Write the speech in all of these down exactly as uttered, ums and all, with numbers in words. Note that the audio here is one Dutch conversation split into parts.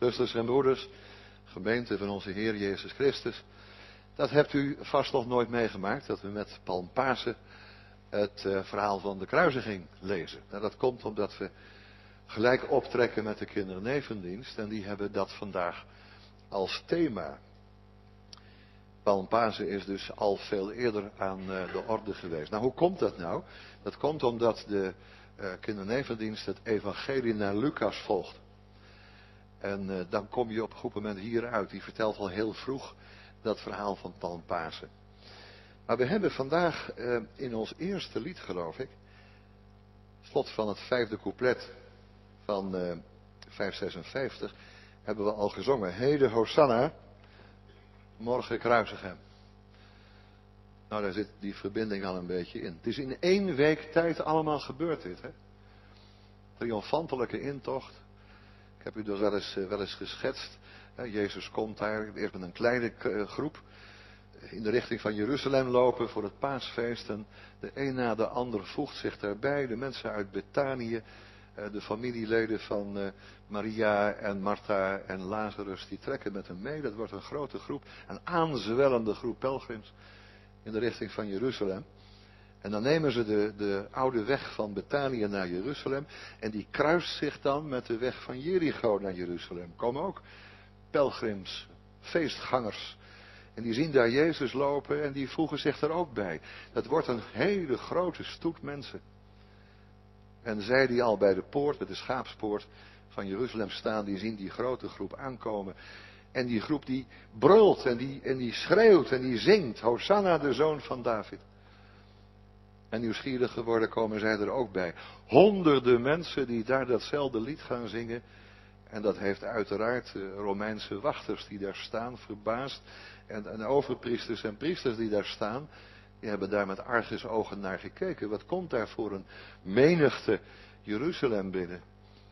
Zusters en broeders, gemeente van onze Heer Jezus Christus. Dat hebt u vast nog nooit meegemaakt, dat we met Palmpasen het uh, verhaal van de kruisiging lezen. Nou, dat komt omdat we gelijk optrekken met de kindernevendienst en die hebben dat vandaag als thema. Palmpasen is dus al veel eerder aan uh, de orde geweest. Nou, hoe komt dat nou? Dat komt omdat de uh, kindernevendienst het evangelie naar Lucas volgt. En uh, dan kom je op een goed moment hieruit. Die vertelt al heel vroeg dat verhaal van Palmpasen. Maar we hebben vandaag uh, in ons eerste lied, geloof ik, slot van het vijfde couplet van uh, vijfhonderdzesenvijftig, hebben we al gezongen. Heden Hosanna, morgen kruisig hem. Nou, daar zit die verbinding al een beetje in. Het is in één week tijd allemaal gebeurd dit, hè. Triomfantelijke intocht. Ik heb u dus wel eens, wel eens geschetst. Jezus komt daar eerst met een kleine groep in de richting van Jeruzalem lopen voor het paasfeest. En de een na de ander voegt zich daarbij. De mensen uit Betanië, de familieleden van Maria en Martha en Lazarus, die trekken met hem mee. Dat wordt een grote groep, een aanzwellende groep pelgrims in de richting van Jeruzalem. En dan nemen ze de, de oude weg van Betanië naar Jeruzalem. En die kruist zich dan met de weg van Jericho naar Jeruzalem. Komen ook pelgrims, feestgangers. En die zien daar Jezus lopen en die voegen zich er ook bij. Dat wordt een hele grote stoet mensen. En zij die al bij de poort, bij de schaapspoort van Jeruzalem staan, die zien die grote groep aankomen. En die groep die brult en die, en die schreeuwt en die zingt. Hosanna, de zoon van David. En nieuwsgierig geworden komen zij er ook bij. Honderden mensen die daar datzelfde lied gaan zingen. En dat heeft uiteraard de Romeinse wachters die daar staan, verbaasd. En, en overpriesters en priesters die daar staan, die hebben daar met argusogen naar gekeken. Wat komt daar voor een menigte Jeruzalem binnen?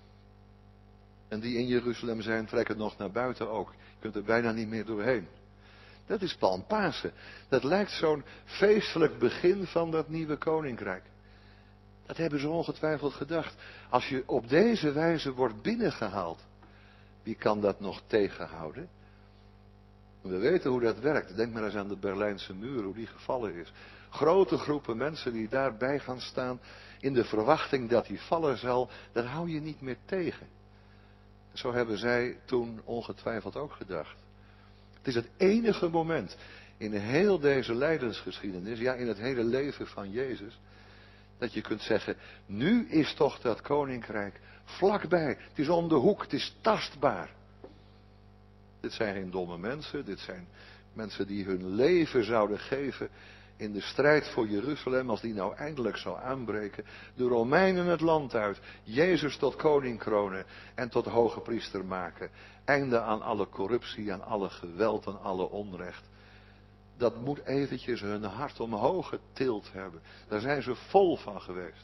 En die in Jeruzalem zijn, trekken nog naar buiten ook. Je kunt er bijna niet meer doorheen. Dat is Palmpasen. Dat lijkt zo'n feestelijk begin van dat nieuwe koninkrijk. Dat hebben ze ongetwijfeld gedacht. Als je op deze wijze wordt binnengehaald, wie kan dat nog tegenhouden? We weten hoe dat werkt. Denk maar eens aan de Berlijnse muur, hoe die gevallen is. Grote groepen mensen die daarbij gaan staan in de verwachting dat die vallen zal, dat hou je niet meer tegen. Zo hebben zij toen ongetwijfeld ook gedacht. Het is het enige moment in heel deze lijdensgeschiedenis, ja in het hele leven van Jezus, dat je kunt zeggen, nu is toch dat koninkrijk vlakbij. Het is om de hoek, het is tastbaar. Dit zijn geen domme mensen, dit zijn mensen die hun leven zouden geven in de strijd voor Jeruzalem, als die nou eindelijk zou aanbreken. De Romeinen het land uit, Jezus tot koning kronen en tot hoge priester maken. Einde aan alle corruptie, aan alle geweld, aan alle onrecht. Dat moet eventjes hun hart omhoog getild hebben. Daar zijn ze vol van geweest.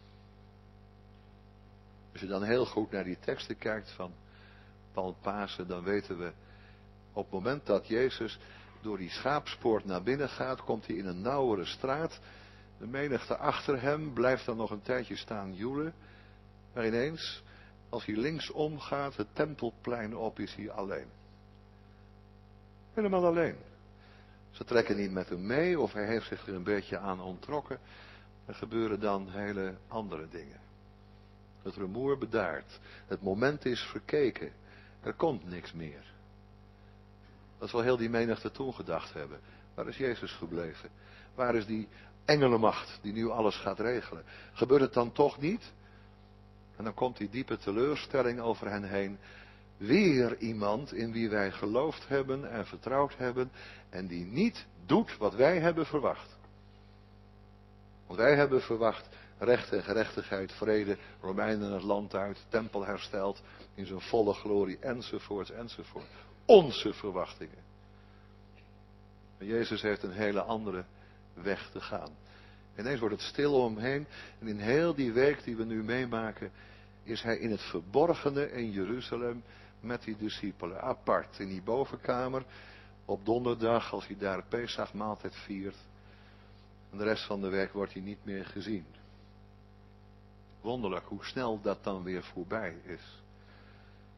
Als je dan heel goed naar die teksten kijkt van Palmpasen, dan weten we, op het moment dat Jezus door die schaapspoort naar binnen gaat, komt hij in een nauwere straat. De menigte achter hem blijft dan nog een tijdje staan joelen. Maar ineens, als hij linksom gaat, het tempelplein op, is hij alleen. Helemaal alleen. Ze trekken niet met hem mee of hij heeft zich er een beetje aan onttrokken. Er gebeuren dan hele andere dingen. Het rumoer bedaart. Het moment is verkeken. Er komt niks meer. Dat zal heel die menigte toen gedacht hebben. Waar is Jezus gebleven? Waar is die engelenmacht die nu alles gaat regelen? Gebeurt het dan toch niet? En dan komt die diepe teleurstelling over hen heen. Weer iemand in wie wij geloofd hebben en vertrouwd hebben en die niet doet wat wij hebben verwacht. Want wij hebben verwacht recht en gerechtigheid, vrede, Romeinen het land uit, tempel hersteld in zijn volle glorie, enzovoort, enzovoort. Onze verwachtingen. Maar Jezus heeft een hele andere weg te gaan. Ineens wordt het stil om hem heen en in heel die week die we nu meemaken, is hij in het verborgene in Jeruzalem met die discipelen, apart, in die bovenkamer, op donderdag, als hij daar Pesachmaaltijd viert. En de rest van de week wordt hij niet meer gezien. Wonderlijk hoe snel dat dan weer voorbij is.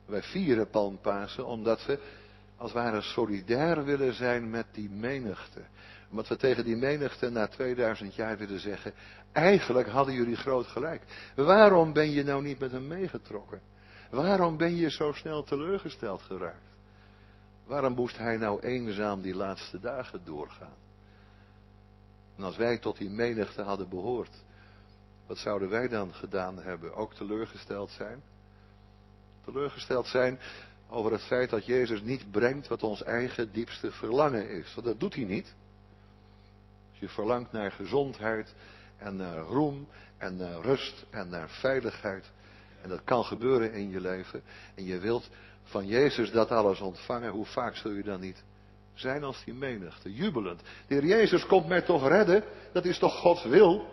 Wij vieren Palmpasen omdat we als het ware solidair willen zijn met die menigte. Omdat we tegen die menigte na tweeduizend jaar willen zeggen, eigenlijk hadden jullie groot gelijk. Waarom ben je nou niet met hem meegetrokken? Waarom ben je zo snel teleurgesteld geraakt? Waarom moest hij nou eenzaam die laatste dagen doorgaan? En als wij tot die menigte hadden behoord, wat zouden wij dan gedaan hebben? Ook teleurgesteld zijn? Teleurgesteld zijn over het feit dat Jezus niet brengt wat ons eigen diepste verlangen is. Want dat doet hij niet. Als je verlangt naar gezondheid en naar roem en naar rust en naar veiligheid. En dat kan gebeuren in je leven. En je wilt van Jezus dat alles ontvangen. Hoe vaak zul je dan niet zijn als die menigte, jubelend. De Heer Jezus komt mij toch redden. Dat is toch Gods wil?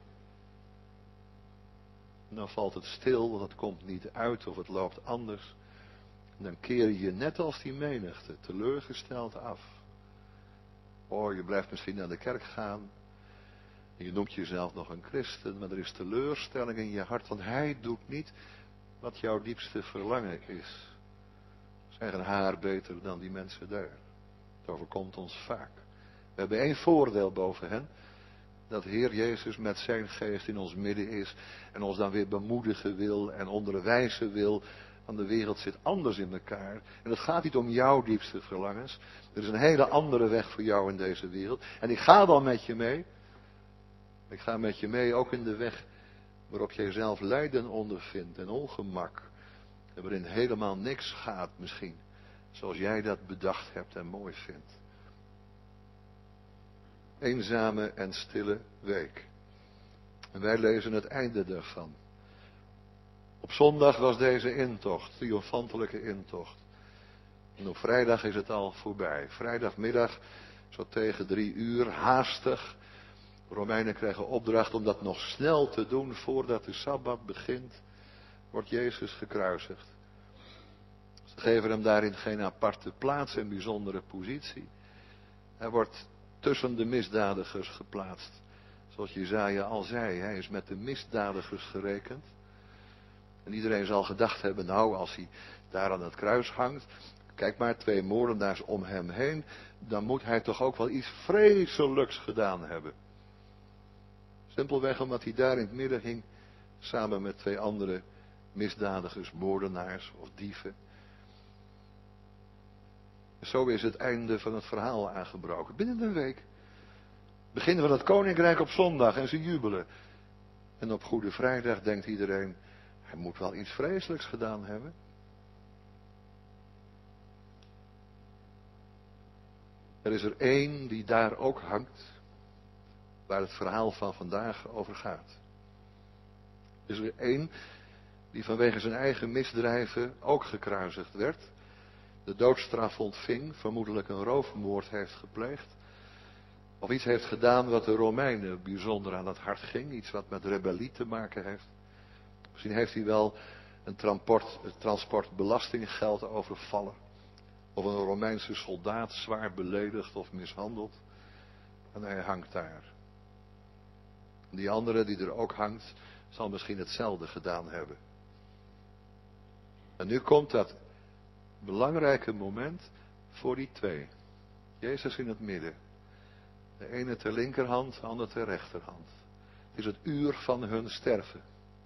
En dan valt het stil, want het komt niet uit of het loopt anders. En dan keer je je net als die menigte teleurgesteld af. Oh, je blijft misschien naar de kerk gaan. En je noemt jezelf nog een christen, maar er is teleurstelling in je hart, want hij doet niet wat jouw diepste verlangen is. Ze zijn geen haar beter dan die mensen daar. Het overkomt ons vaak. We hebben één voordeel boven hen. Dat Heer Jezus met zijn geest in ons midden is. En ons dan weer bemoedigen wil en onderwijzen wil. Want de wereld zit anders in elkaar. En het gaat niet om jouw diepste verlangens. Er is een hele andere weg voor jou in deze wereld. En ik ga dan met je mee. Ik ga met je mee ook in de weg waarop jij zelf lijden ondervindt en ongemak. En waarin helemaal niks gaat misschien. Zoals jij dat bedacht hebt en mooi vindt. Eenzame en stille week. En wij lezen het einde daarvan. Op zondag was deze intocht, triomfantelijke intocht. En op vrijdag is het al voorbij. Vrijdagmiddag, zo tegen drie uur, haastig. De Romeinen krijgen opdracht om dat nog snel te doen voordat de Sabbat begint. Wordt Jezus gekruisigd. Ze geven hem daarin geen aparte plaats en bijzondere positie. Hij wordt tussen de misdadigers geplaatst. Zoals Jesaja al zei, hij is met de misdadigers gerekend. En iedereen zal gedacht hebben, nou als hij daar aan het kruis hangt, kijk maar, twee moordenaars om hem heen, dan moet hij toch ook wel iets vreselijks gedaan hebben. Simpelweg omdat hij daar in het midden hing, samen met twee andere misdadigers, moordenaars of dieven. Zo is het einde van het verhaal aangebroken. Binnen een week. Begin van het koninkrijk op zondag en ze jubelen. En op Goede Vrijdag denkt iedereen, hij moet wel iets vreselijks gedaan hebben. Er is er één die daar ook hangt, waar het verhaal van vandaag over gaat. Er is er één die vanwege zijn eigen misdrijven ook gekruisigd werd. De doodstraf ontving, vermoedelijk een roofmoord heeft gepleegd. Of iets heeft gedaan wat de Romeinen bijzonder aan het hart ging. Iets wat met rebellie te maken heeft. Misschien heeft hij wel een transport, een transport belastinggeld overvallen. Of een Romeinse soldaat zwaar beledigd of mishandeld. En hij hangt daar. En die andere die er ook hangt, zal misschien hetzelfde gedaan hebben. En nu komt dat belangrijke moment voor die twee. Jezus in het midden. De ene ter linkerhand, de andere ter rechterhand. Het is het uur van hun sterven.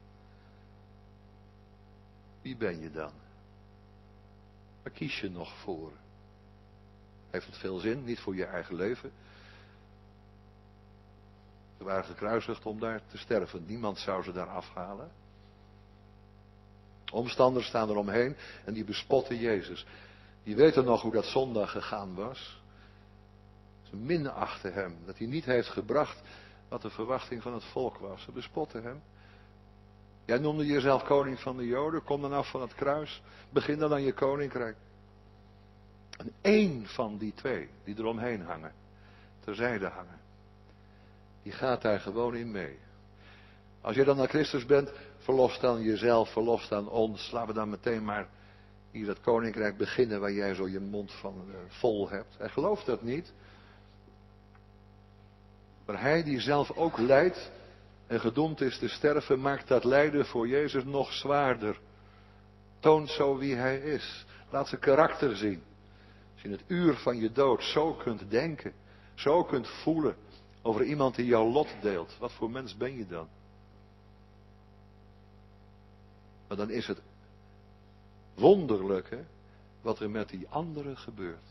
Wie ben je dan? Waar kies je nog voor? Heeft het veel zin? Niet voor je eigen leven. Ze waren gekruisigd om daar te sterven. Niemand zou ze daar afhalen. Omstanders staan er omheen en die bespotten Jezus. Die weten nog hoe dat zondag gegaan was. Ze minachten hem, dat hij niet heeft gebracht wat de verwachting van het volk was. Ze bespotten hem. Jij noemde jezelf koning van de Joden, kom dan af van het kruis, begin dan aan je koninkrijk. En één van die twee, die eromheen hangen, terzijde hangen, die gaat daar gewoon in mee. Als je dan naar Christus bent, verlos dan jezelf, verlos dan ons. Laten we dan meteen maar hier dat koninkrijk beginnen waar jij zo je mond van uh, vol hebt. Hij gelooft dat niet. Maar hij die zelf ook lijdt en gedoemd is te sterven, maakt dat lijden voor Jezus nog zwaarder. Toont zo wie hij is. Laat zijn karakter zien. Als je in het uur van je dood zo kunt denken, zo kunt voelen over iemand die jouw lot deelt, wat voor mens ben je dan? Maar dan is het wonderlijke wat er met die anderen gebeurt.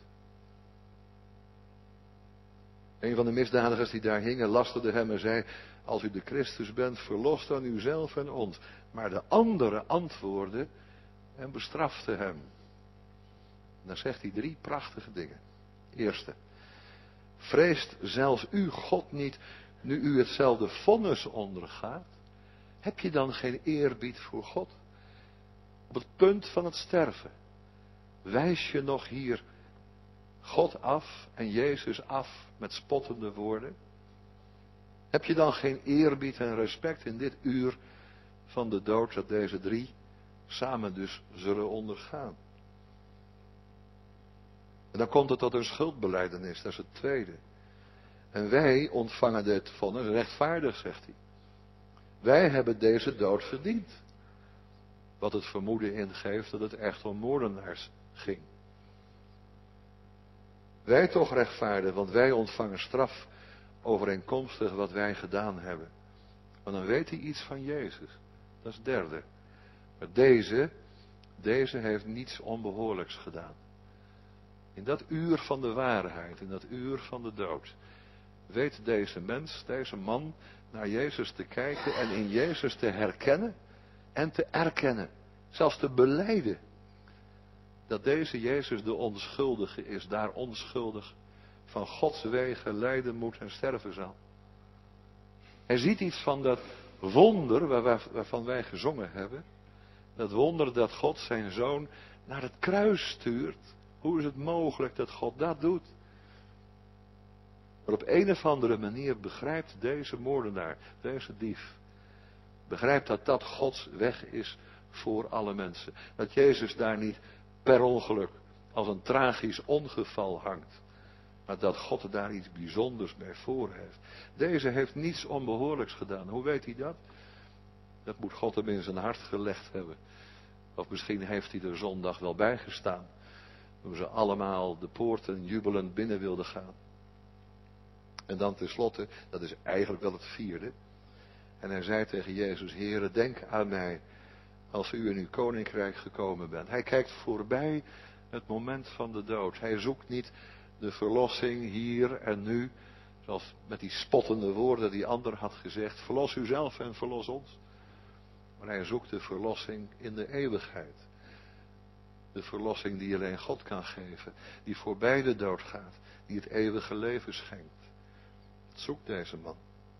Een van de misdadigers die daar hingen lasterde hem en zei: als u de Christus bent, verlos dan uzelf en ons. Maar de anderen antwoordden en bestraften hem. Dan zegt hij drie prachtige dingen. Eerste: vreest zelfs u God niet, nu u hetzelfde vonnis ondergaat? Heb je dan geen eerbied voor God? Op het punt van het sterven, wijs je nog hier God af en Jezus af met spottende woorden? Heb je dan geen eerbied en respect in dit uur van de dood dat deze drie samen dus zullen ondergaan? En dan komt het tot een schuldbelijdenis, dat is het tweede. En wij ontvangen dit vonnis rechtvaardig, zegt hij. Wij hebben deze dood verdiend. Wat het vermoeden ingeeft dat het echt om moordenaars ging. Wij toch rechtvaardig, want wij ontvangen straf overeenkomstig wat wij gedaan hebben. Maar dan weet hij iets van Jezus. Dat is het derde. Maar deze, deze heeft niets onbehoorlijks gedaan. In dat uur van de waarheid, in dat uur van de dood, weet deze mens, deze man, naar Jezus te kijken en in Jezus te herkennen en te erkennen. Zelfs te belijden. Dat deze Jezus de onschuldige is, daar onschuldig van Gods wegen lijden moet en sterven zal. Hij ziet iets van dat wonder waar, waarvan wij gezongen hebben. Dat wonder dat God zijn zoon naar het kruis stuurt. Hoe is het mogelijk dat God dat doet? Maar op een of andere manier begrijpt deze moordenaar, deze dief, begrijpt dat dat Gods weg is voor alle mensen. Dat Jezus daar niet per ongeluk als een tragisch ongeval hangt. Maar dat God daar iets bijzonders bij voor heeft. Deze heeft niets onbehoorlijks gedaan. Hoe weet hij dat? Dat moet God hem in zijn hart gelegd hebben. Of misschien heeft hij er zondag wel bij gestaan. Toen ze allemaal de poorten jubelend binnen wilden gaan. En dan tenslotte, dat is eigenlijk wel het vierde. En hij zei tegen Jezus: Heere, denk aan mij als u in uw koninkrijk gekomen bent. Hij kijkt voorbij het moment van de dood. Hij zoekt niet de verlossing hier en nu, zoals met die spottende woorden die ander had gezegd: verlos uzelf en verlos ons. Maar hij zoekt de verlossing in de eeuwigheid. De verlossing die alleen God kan geven, die voorbij de dood gaat, die het eeuwige leven schenkt. Dat zoekt deze man.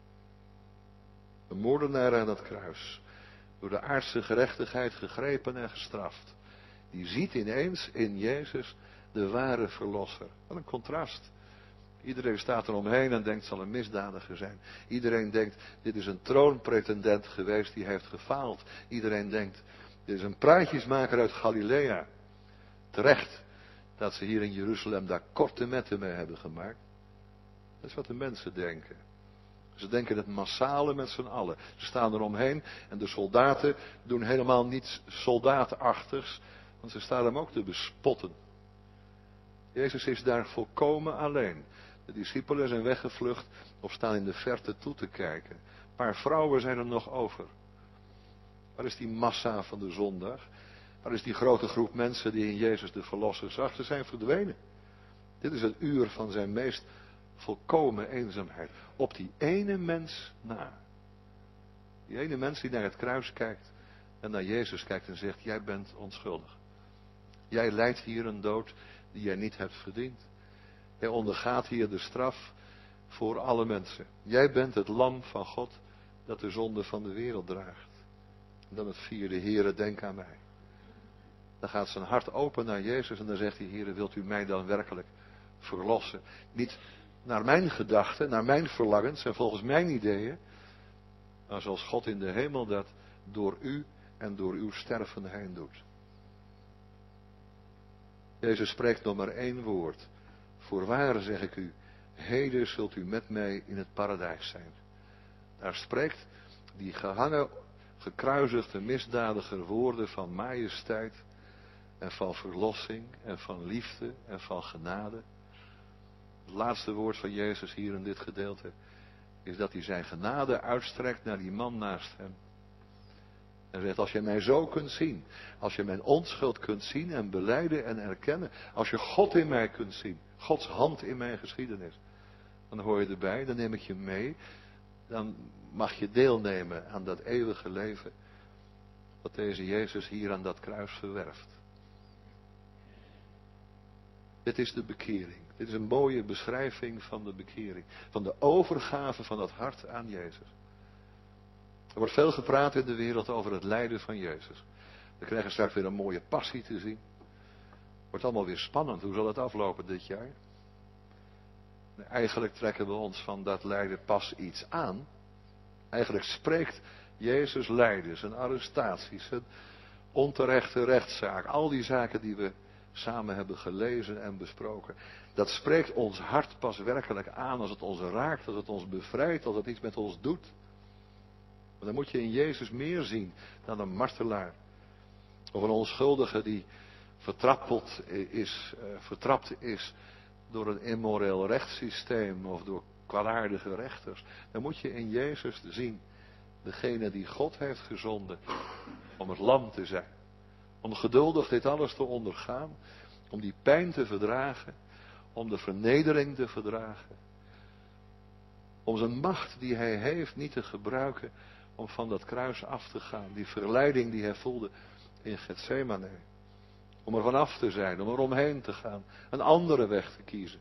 Een moordenaar aan het kruis, door de aardse gerechtigheid gegrepen en gestraft. Die ziet ineens in Jezus de ware verlosser. Wat een contrast. Iedereen staat er omheen en denkt: zal een misdadiger zijn. Iedereen denkt: dit is een troonpretendent geweest die heeft gefaald. Iedereen denkt: dit is een praatjesmaker uit Galilea. Terecht dat ze hier in Jeruzalem daar korte metten mee hebben gemaakt. Dat is wat de mensen denken. Ze denken het massale met z'n allen. Ze staan er omheen en de soldaten doen helemaal niets soldaatachtigs, want ze staan hem ook te bespotten. Jezus is daar volkomen alleen. De discipelen zijn weggevlucht of staan in de verte toe te kijken. Een paar vrouwen zijn er nog over. Waar is die massa van de zondag? Waar is die grote groep mensen die in Jezus de Verlosser zag? Ze zijn verdwenen. Dit is het uur van zijn meest volkomen eenzaamheid. Op die ene mens na. Die ene mens die naar het kruis kijkt en naar Jezus kijkt en zegt: jij bent onschuldig. Jij lijdt hier een dood die jij niet hebt verdiend. Jij ondergaat hier de straf voor alle mensen. Jij bent het lam van God dat de zonde van de wereld draagt. En dan het vierde: Heere, denk aan mij. Dan gaat zijn hart open naar Jezus en dan zegt hij: Heere, wilt u mij dan werkelijk verlossen? Niet naar mijn gedachten, naar mijn verlangens en volgens mijn ideeën, maar zoals God in de hemel dat door u en door uw sterven heen doet. Jezus spreekt nog maar één woord. Voorwaar zeg ik u, heden zult u met mij in het paradijs zijn. Daar spreekt die gehangen gekruisigde misdadiger woorden van majesteit en van verlossing en van liefde en van genade. Het laatste woord van Jezus hier in dit gedeelte is dat hij zijn genade uitstrekt naar die man naast hem. En zegt, als je mij zo kunt zien, als je mijn onschuld kunt zien en belijden en erkennen, als je God in mij kunt zien, Gods hand in mijn geschiedenis, dan hoor je erbij, dan neem ik je mee, dan mag je deelnemen aan dat eeuwige leven, wat deze Jezus hier aan dat kruis verwerft. Dit is de bekering. Dit is een mooie beschrijving van de bekering. Van de overgave van het hart aan Jezus. Er wordt veel gepraat in de wereld over het lijden van Jezus. We krijgen straks weer een mooie passie te zien. Wordt allemaal weer spannend. Hoe zal het aflopen dit jaar? Eigenlijk trekken we ons van dat lijden pas iets aan. Eigenlijk spreekt Jezus lijden, zijn arrestaties, zijn onterechte rechtszaak. Al die zaken die we samen hebben gelezen en besproken. Dat spreekt ons hart pas werkelijk aan als het ons raakt, als het ons bevrijdt, als het iets met ons doet. Maar dan moet je in Jezus meer zien dan een martelaar. Of een onschuldige die vertrappeld is, uh, vertrapt is door een immoreel rechtssysteem of door kwaadaardige rechters. Dan moet je in Jezus zien degene die God heeft gezonden om het lam te zijn. Om geduldig dit alles te ondergaan. Om die pijn te verdragen. Om de vernedering te verdragen. Om zijn macht die hij heeft niet te gebruiken om van dat kruis af te gaan. Die verleiding die hij voelde in Getsemane. Om er vanaf te zijn, om er omheen te gaan. Een andere weg te kiezen.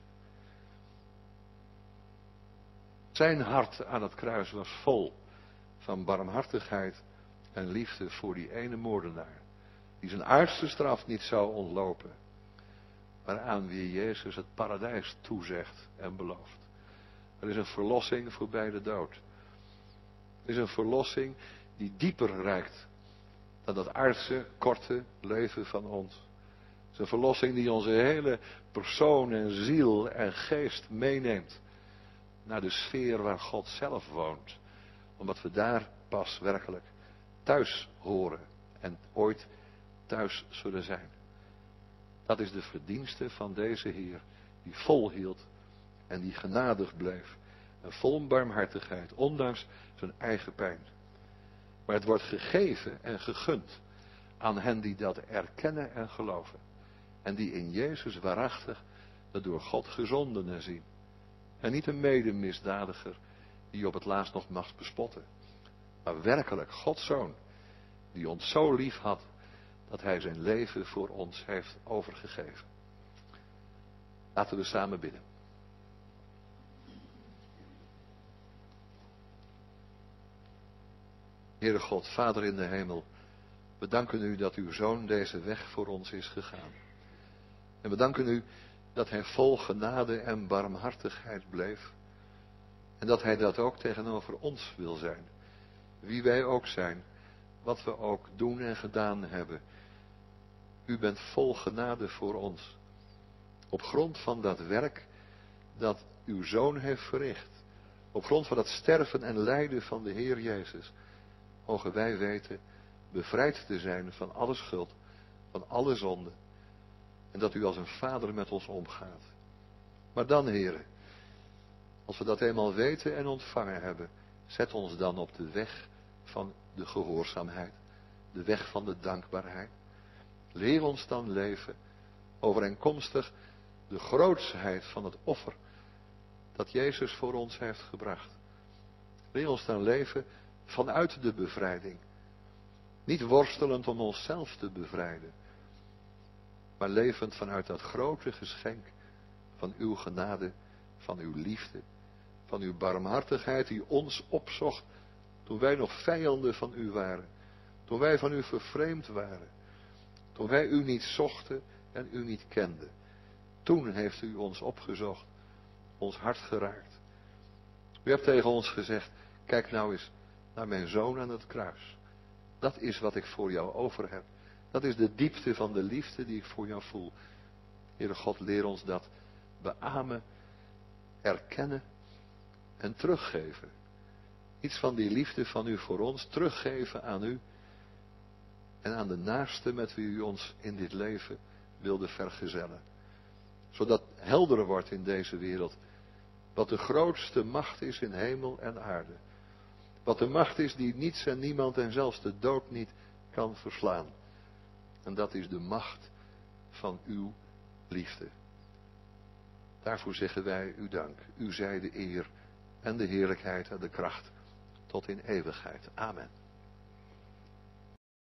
Zijn hart aan het kruis was vol van barmhartigheid en liefde voor die ene moordenaar. Die zijn aardse straf niet zou ontlopen. Maar aan wie Jezus het paradijs toezegt en belooft. Er is een verlossing voorbij de dood. Er is een verlossing die dieper reikt dan dat aardse, korte leven van ons. Het is een verlossing die onze hele persoon en ziel en geest meeneemt naar de sfeer waar God zelf woont. Omdat we daar pas werkelijk thuis horen en ooit thuis zullen zijn. Dat is de verdienste van deze Heer, die volhield en die genadig bleef. En vol barmhartigheid, ondanks zijn eigen pijn. Maar het wordt gegeven en gegund aan hen die dat erkennen en geloven. En die in Jezus waarachtig de door God gezondene zien. En niet een medemisdadiger die op het laatst nog mag bespotten. Maar werkelijk Gods Zoon, die ons zo lief had, dat hij zijn leven voor ons heeft overgegeven. Laten we samen bidden. Heere God, Vader in de hemel, we danken u dat uw Zoon deze weg voor ons is gegaan. En we danken u dat hij vol genade en barmhartigheid bleef. En dat hij dat ook tegenover ons wil zijn. Wie wij ook zijn, wat we ook doen en gedaan hebben. U bent vol genade voor ons. Op grond van dat werk dat uw Zoon heeft verricht. Op grond van dat sterven en lijden van de Heer Jezus. Mogen wij weten bevrijd te zijn van alle schuld, van alle zonde. En dat u als een vader met ons omgaat. Maar dan, Heere, als we dat eenmaal weten en ontvangen hebben, zet ons dan op de weg van de gehoorzaamheid. De weg van de dankbaarheid. Leer ons dan leven overeenkomstig de grootsheid van het offer dat Jezus voor ons heeft gebracht. Leer ons dan leven vanuit de bevrijding. Niet worstelend om onszelf te bevrijden, maar levend vanuit dat grote geschenk van uw genade, van uw liefde, van uw barmhartigheid die ons opzocht toen wij nog vijanden van u waren, toen wij van u vervreemd waren, toen wij u niet zochten en u niet kenden. Toen heeft u ons opgezocht, ons hart geraakt. U hebt tegen ons gezegd, kijk nou eens naar mijn Zoon aan het kruis. Dat is wat ik voor jou over heb. Dat is de diepte van de liefde die ik voor jou voel. Heere God, leer ons dat beamen, erkennen en teruggeven. iets van die liefde van u voor ons teruggeven aan u en aan de naaste met wie u ons in dit leven wilde vergezellen. Zodat helder wordt in deze wereld wat de grootste macht is in hemel en aarde. Wat de macht is die niets en niemand en zelfs de dood niet kan verslaan. En dat is de macht van uw liefde. Daarvoor zeggen wij u dank. U zij de eer en de heerlijkheid en de kracht tot in eeuwigheid. Amen.